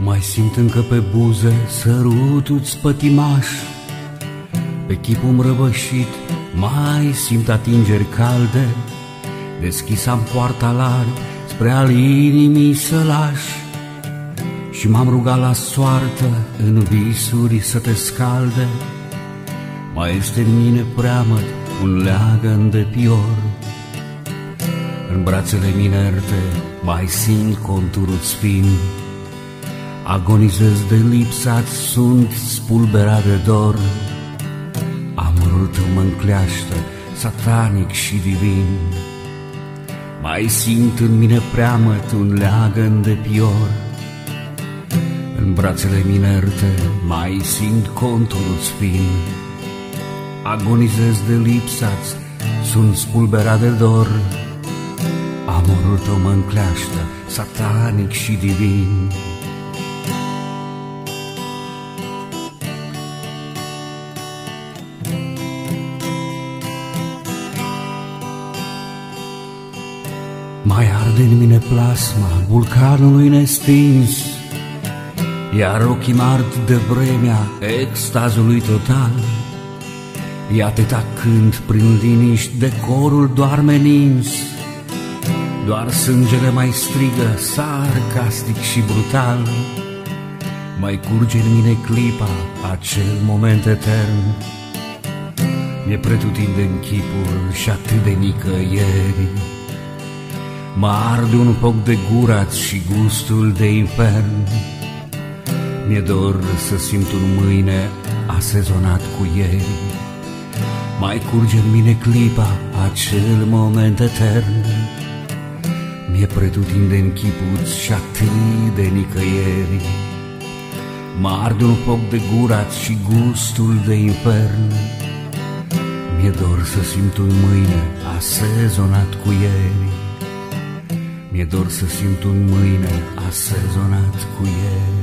Mai simt încă pe buze sărutul-ți pătimaș, pe chipul-mi răvășit mai simt atingeri calde. Deschis-am poarta larg spre al inimii să lași, și m-am rugat la soartă în visuri să te scalde. Mai este în mine preamăt un leagăn de pior, în brațele minerte mai simt conturul-ți fin. Agonizez de lipsa-ți, sunt spulberat de dor. Amorul tău mă încleaștă, satanic și divin. Mai simt în mine preamăt un leagăn de pior, în brațele minerte mai simt conturul-ți fin. Agonizez de lipsa-ți, sunt spulberat de dor. Amorul tău mă încleaștă, satanic și divin. Mai arde în mine plasma vulcanului nestins, iar ochii m-ard de vremea extazului total. E atâta când prin liniști de corul doarme nins, doar sângele mai strigă sarcastic și brutal. Mai curge în mine clipa, acel moment etern. Mi-e pretutindeni chipul și atât de nicăieri. Mă arde un foc de gura-ți și gustul de infern. Mi-e dor să simt un mâine asezonat cu ieri. Mai curge în mine clipa, acel moment etern. Mi-e pretutindeni chipul-ți și atât de nicăieri. Mă arde un foc de gura-ți și gustul de infern. Mi-e dor să simt un mâine asezonat cu ieri. Mi-e dor să simt un mâine asezonat cu ieri.